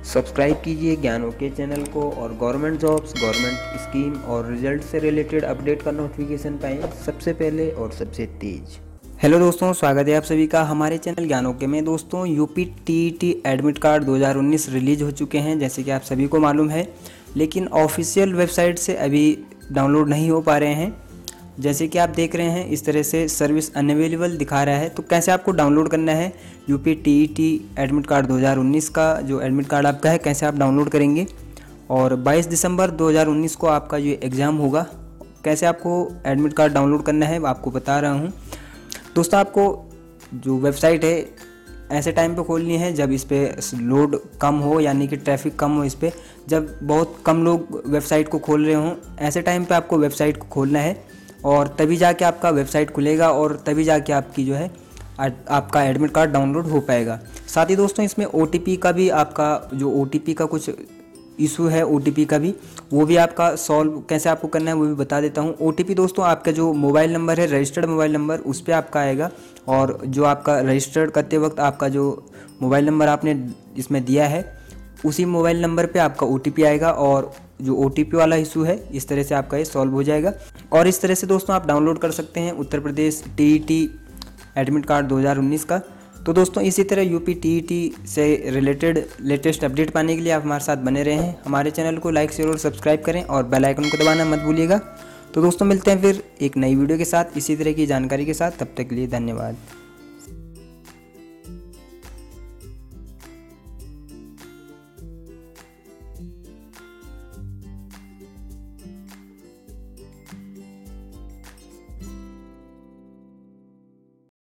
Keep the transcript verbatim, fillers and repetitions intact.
Subscribe कीजिए ज्ञानों के channel को और गवर्नमेंट जॉब्स, गवर्नमेंट स्कीम और रिजल्ट से रिलेटेड अपडेट का नोटिफिकेशन पाएं सबसे पहले और सबसे तेज। हेलो दोस्तों, स्वागत है आप सभी का हमारे चैनल ज्ञानों के में। दोस्तों, यूपी टीईटी एडमिट कार्ड दो हज़ार उन्नीस रिलीज हो चुके हैं जैसे कि आप सभी को मालूम है, लेकिन ऑफिशियल वेबसाइट से अभी डाउनलोड नहीं हो पा रहे हैं। जैसे कि आप देख रहे हैं इस तरह से सर्विस अनअवेलेबल दिखा रहा है। तो कैसे आपको डाउनलोड करना है यूपी टीईटी एडमिट कार्ड दो हज़ार उन्नीस का जो एडमिट कार्ड आपका है, कैसे आप डाउनलोड करेंगे। और बाईस दिसंबर दो हज़ार उन्नीस को आपका ये एग्ज़ाम होगा। कैसे आपको एडमिट कार्ड डाउनलोड करना है आपको बता रहा हूँ। दोस्तों, आपको जो वेबसाइट है ऐसे टाइम पे खोलनी है जब इस पर लोड कम हो, यानी कि ट्रैफिक कम हो इस पर, जब बहुत कम लोग वेबसाइट को खोल रहे हों, ऐसे टाइम पे आपको वेबसाइट को खोलना है और तभी जाके आपका वेबसाइट खुलेगा और तभी जाके आपकी जो है आपका एडमिट कार्ड डाउनलोड हो पाएगा। साथ ही दोस्तों, इसमें ओटीपी का भी आपका जो ओटीपी का कुछ इशू है, ओटीपी का भी वो भी आपका सॉल्व कैसे आपको करना है वो भी बता देता हूँ। ओटीपी दोस्तों आपका जो मोबाइल नंबर है, रजिस्टर्ड मोबाइल नंबर, उस पर आपका आएगा और जो आपका रजिस्टर्ड करते वक्त आपका जो मोबाइल नंबर आपने इसमें दिया है उसी मोबाइल नंबर पे आपका ओटीपी आएगा और जो ओटीपी वाला इशू है इस तरह से आपका ये सॉल्व हो जाएगा। और इस तरह से दोस्तों आप डाउनलोड कर सकते हैं Uttar Pradesh TET admit card दो हज़ार उन्नीस का। तो दोस्तों, इसी तरह यूपी टीईटी से रिलेटेड लेटेस्ट अपडेट पाने के लिए आप हमारे साथ बने रहे हैं। हमारे चैनल को लाइक शेयर और सब्सक्राइब करें और बेल आइकन को दबाना मत भूलिएगा। तो दोस्तों, मिलते हैं फिर एक नई वीडियो के साथ इसी तरह की जानकारी के साथ। तब तक के लिए धन्यवाद।